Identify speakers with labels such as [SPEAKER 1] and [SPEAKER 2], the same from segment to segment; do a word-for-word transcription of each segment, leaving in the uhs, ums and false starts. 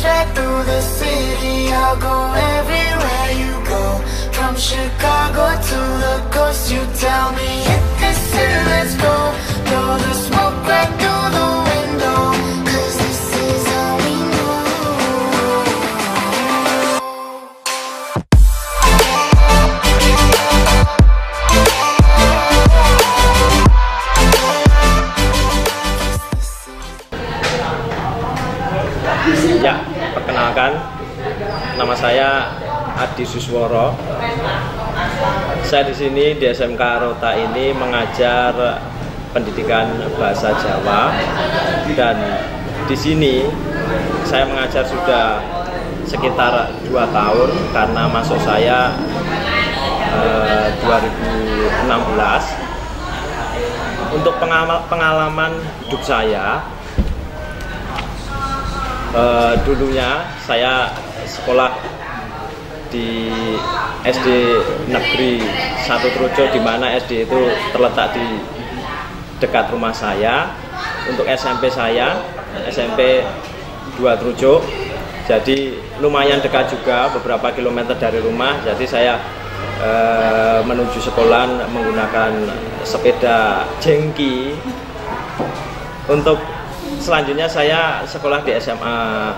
[SPEAKER 1] track through the city. I'll go everywhere you go. From Chicago to the coast, you tell me hit this city, let's go. Blow the smoke right through the window, 'cause this is all we know.
[SPEAKER 2] Ya, perkenalkan, nama saya Adi Susworo. Saya di sini di S M K Rota ini mengajar pendidikan bahasa Jawa, dan di sini saya mengajar sudah sekitar dua tahun karena masuk saya eh, dua ribu enam belas. Untuk pengalaman hidup saya, Uh, dulunya saya sekolah di S D Negeri satu Trujo, di mana S D itu terletak di dekat rumah saya. Untuk S M P saya S M P dua Trujo, jadi lumayan dekat juga, beberapa kilometer dari rumah. Jadi saya uh, menuju sekolah menggunakan sepeda jengki. Untuk selanjutnya saya sekolah di S M A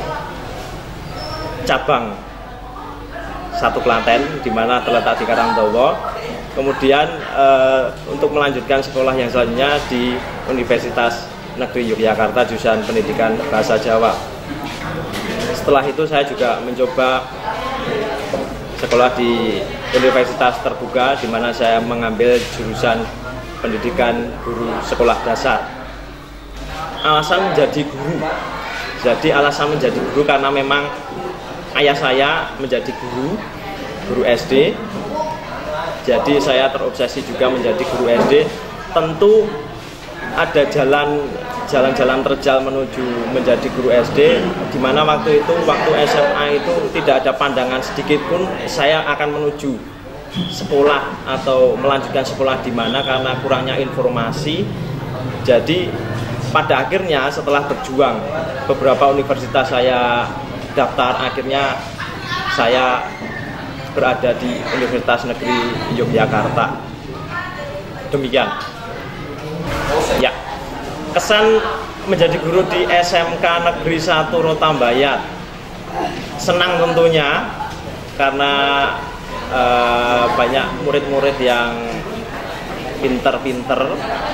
[SPEAKER 2] cabang satu Klaten, di mana terletak di Karangdowo. Kemudian eh, untuk melanjutkan sekolah yang selanjutnya di Universitas Negeri Yogyakarta, jurusan Pendidikan Bahasa Jawa. Setelah itu saya juga mencoba sekolah di Universitas Terbuka, di mana saya mengambil jurusan Pendidikan Guru Sekolah Dasar. Alasan menjadi guru, jadi alasan menjadi guru karena memang ayah saya menjadi guru, guru S D. Jadi saya terobsesi juga menjadi guru S D. Tentu ada jalan jalan-jalan terjal menuju menjadi guru S D, di mana waktu itu, waktu S M A itu tidak ada pandangan sedikit pun saya akan menuju sekolah atau melanjutkan sekolah di mana, karena kurangnya informasi. Jadi pada akhirnya setelah berjuang beberapa universitas saya daftar, akhirnya saya berada di Universitas Negeri Yogyakarta. Demikian. Ya, kesan menjadi guru di S M K Negeri satu Rotambayat. Senang tentunya, karena eh, banyak murid-murid yang pinter-pinter.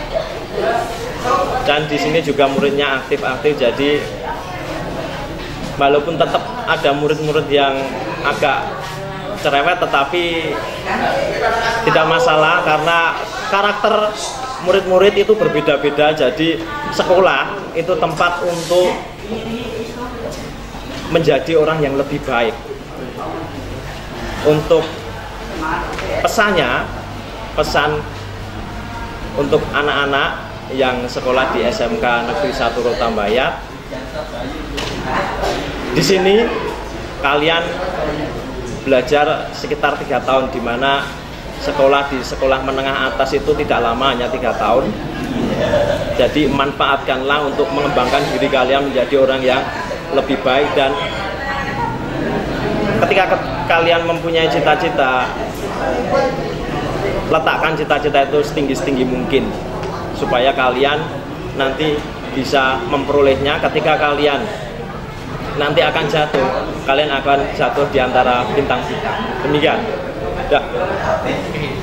[SPEAKER 2] Dan di sini juga muridnya aktif-aktif, jadi walaupun tetap ada murid-murid yang agak cerewet, tetapi tidak masalah karena karakter murid-murid itu berbeda-beda. Jadi sekolah itu tempat untuk menjadi orang yang lebih baik. Untuk pesannya, pesan untuk anak-anak yang sekolah di S M K Negeri satu Rotambayat, di sini kalian belajar sekitar tiga tahun, di mana sekolah di sekolah menengah atas itu tidak lama, hanya tiga tahun. Jadi manfaatkanlah untuk mengembangkan diri kalian menjadi orang yang lebih baik, dan ketika ke kalian mempunyai cita-cita, letakkan cita-cita itu setinggi-setinggi mungkin, supaya kalian nanti bisa memperolehnya. Ketika kalian nanti akan jatuh, kalian akan jatuh di antara bintang-bintang. Demikian. Dah.